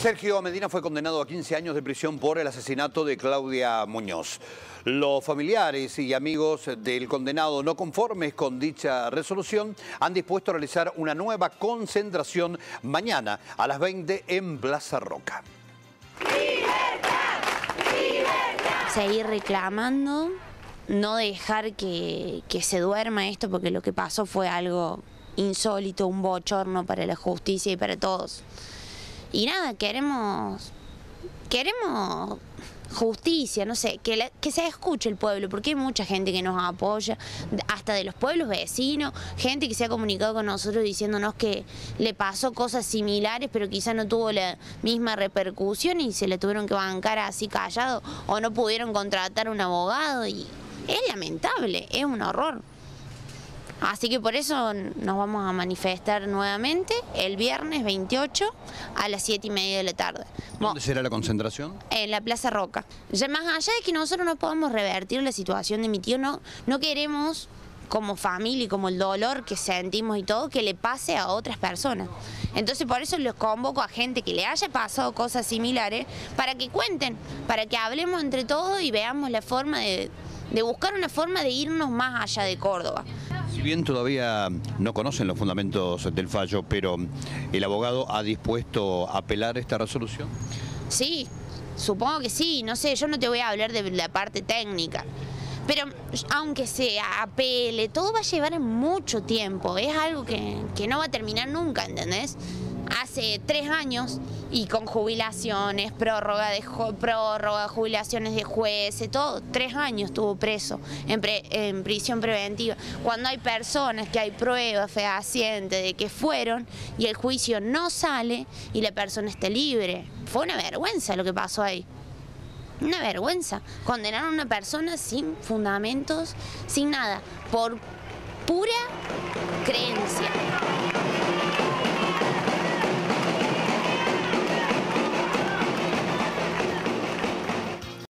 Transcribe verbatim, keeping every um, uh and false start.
Sergio Medina fue condenado a quince años de prisión por el asesinato de Claudia Muñoz. Los familiares y amigos del condenado, no conformes con dicha resolución, han dispuesto a realizar una nueva concentración mañana a las veinte en Plaza Roca. Seguir reclamando, no dejar que, que se duerma esto, porque lo que pasó fue algo insólito, un bochorno para la justicia y para todos. Y nada, queremos, queremos justicia, no sé, que, la, que se escuche el pueblo, porque hay mucha gente que nos apoya, hasta de los pueblos vecinos, gente que se ha comunicado con nosotros diciéndonos que le pasó cosas similares, pero quizá no tuvo la misma repercusión y se le tuvieron que bancar así callado, o no pudieron contratar un abogado, y es lamentable, es un horror. Así que por eso nos vamos a manifestar nuevamente el viernes veintiocho a las siete y media de la tarde. ¿Dónde será la concentración? En la Plaza Roca. Ya más allá de que nosotros no podamos revertir la situación de mi tío, no, no queremos, como familia y como el dolor que sentimos y todo, que le pase a otras personas. Entonces por eso los convoco a gente que le haya pasado cosas similares, para que cuenten, para que hablemos entre todos y veamos la forma de, de buscar una forma de irnos más allá de Córdoba. Si bien todavía no conocen los fundamentos del fallo, pero ¿el abogado ha dispuesto a apelar esta resolución? Sí, supongo que sí, no sé, yo no te voy a hablar de la parte técnica, pero aunque se apele, todo va a llevar mucho tiempo, es algo que, que no va a terminar nunca, ¿entendés? Hace tres años y con jubilaciones, prórroga de prórroga, jubilaciones de jueces, todo, tres años estuvo preso en, pre, en prisión preventiva. Cuando hay personas que hay pruebas fehacientes de que fueron y el juicio no sale y la persona está libre. Fue una vergüenza lo que pasó ahí. Una vergüenza. Condenaron a una persona sin fundamentos, sin nada, por pura creencia.